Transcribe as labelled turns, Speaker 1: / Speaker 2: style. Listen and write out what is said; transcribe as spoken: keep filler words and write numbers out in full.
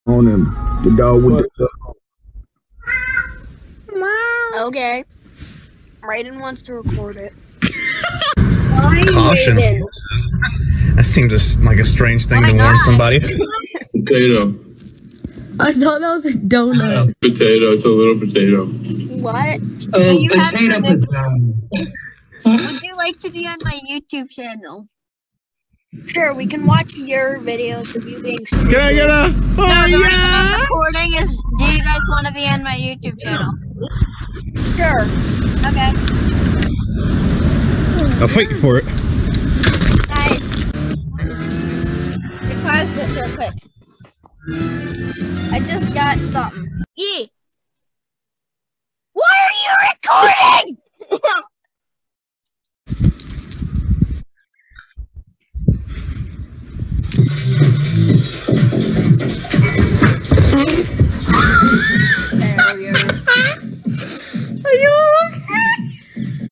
Speaker 1: on him. The dog with the.
Speaker 2: Okay. Raiden wants to record it.
Speaker 3: Caution. That seems a, like a strange thing
Speaker 2: Why
Speaker 3: to warn
Speaker 2: not?
Speaker 3: somebody.
Speaker 4: Potato.
Speaker 5: I thought that was a donut.
Speaker 4: Potato. It's a little potato.
Speaker 2: What?
Speaker 6: Oh,
Speaker 2: You have
Speaker 6: potato,
Speaker 2: to make-
Speaker 6: potato.
Speaker 2: Would you like to be on my YouTube channel? Sure, we can watch your videos of you being stupid.
Speaker 3: Can I get a?
Speaker 2: No,
Speaker 3: Oh
Speaker 2: the reason
Speaker 3: yeah!
Speaker 2: I'm recording is, do you guys want to be on my YouTube channel? Sure. Okay.
Speaker 3: I'll fight you for it.
Speaker 2: Guys. Let me pause this real quick. I just got something. Yee!